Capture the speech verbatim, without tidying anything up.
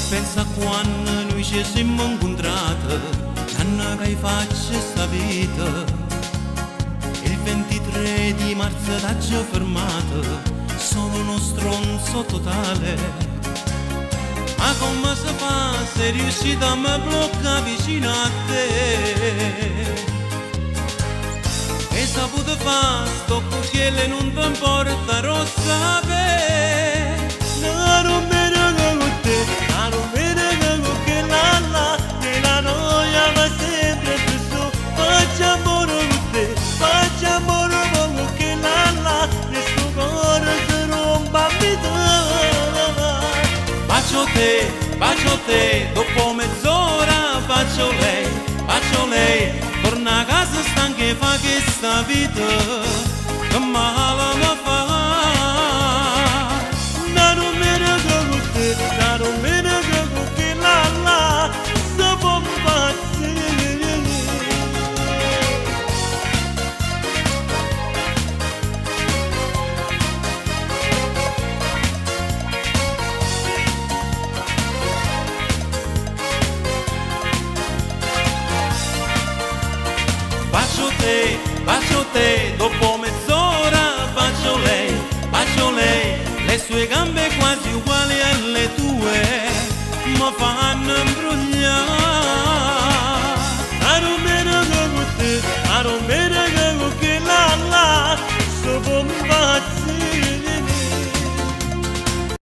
Pensa quando noi ci siamo incontrati, l'anno che faccio sta vita. Il ventitré di marzo t'ho fermato, sono uno stronzo totale. Ma come si fa se riuscito a me bloccare vicino a te? E saputo fa sto cucchiaio non ti importa rossa per non me ne con te, non me ne con che la la, che la noia va sempre più. Faccio amore con te, faccio amore con che la la, questo cuore si rompa a metà. Bacio te, bacio te, dopo mezz'ora bacio lei, bacio lei, torna a casa stanca e fa che sta vita, che male mi fa. Non me ne con te, non me ne con che la la, se può Bacio te, bacio te, dopo mezz'ora bacio lei, bacio lei, le sue gambe quasi uguali alle tue, mi fa